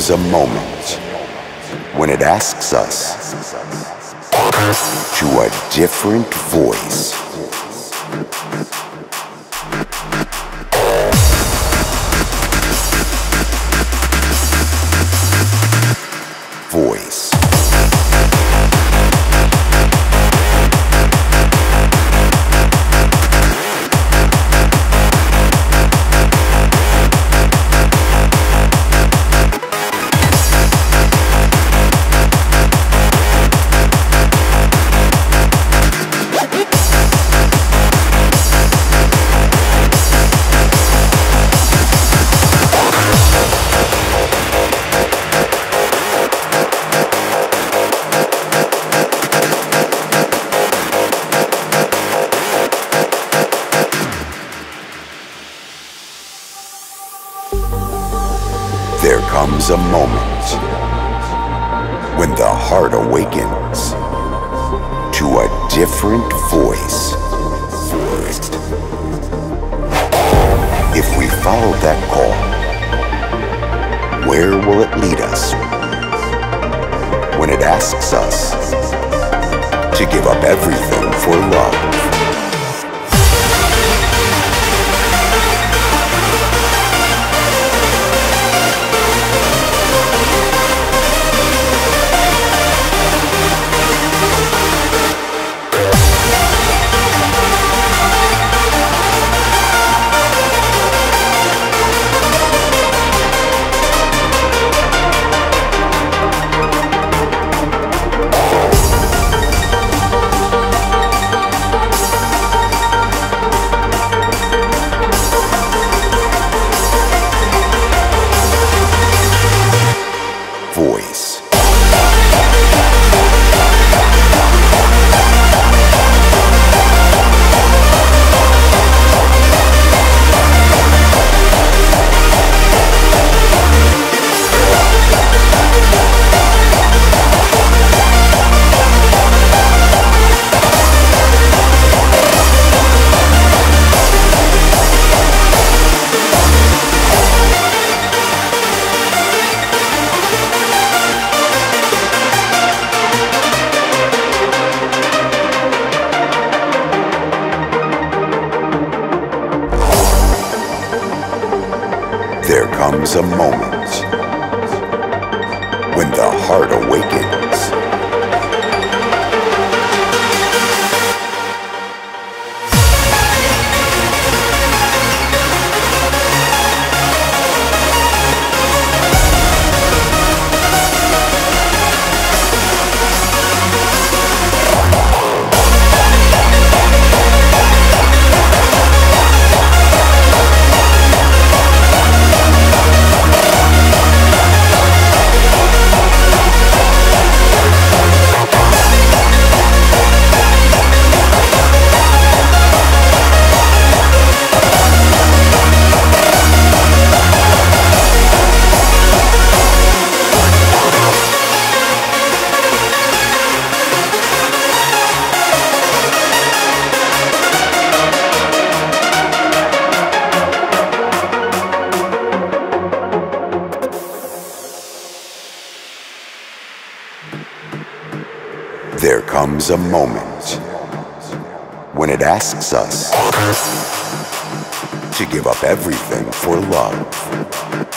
comes a moment when it asks us to a different voice. Voice. There comes a moment when the heart awakens to a different voice. If we follow that call, where will it lead us? When it asks us to give up everything for love. Voice. There comes a moment when the heart awakens. There comes a moment when it asks us to give up everything for love.